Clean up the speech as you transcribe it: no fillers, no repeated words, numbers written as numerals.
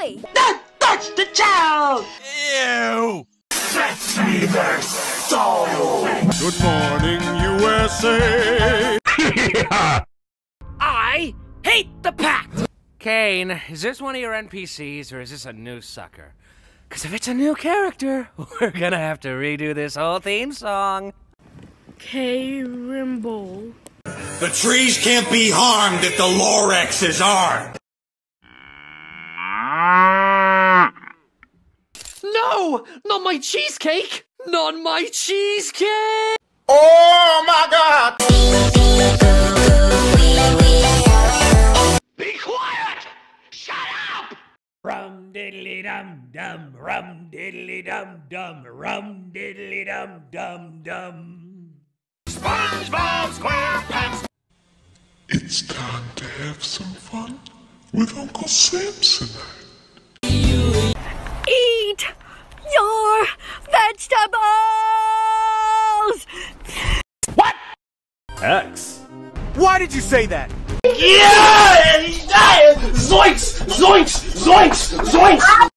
boy. Don't touch the child! Ew! Fetch me their soul! Good morning, USA! I hate the pact! Kane, is this one of your NPCs or is this a new sucker? Because if it's a new character, we're gonna have to redo this whole theme song. K-Rimble. The trees can't be harmed if the Lorexes are! No! Not my cheesecake! Not my cheesecake! Oh my god! Be quiet! Shut up! Rum diddly dum dum, rum diddly dum dum, rum diddly dum dum dum. SpongeBob SquarePants! It's time to have some fun with Uncle Samson. Eat your vegetables! What? X. Why did you say that? Yeah! Zoinks! Zoinks! Zoinks! Zoinks!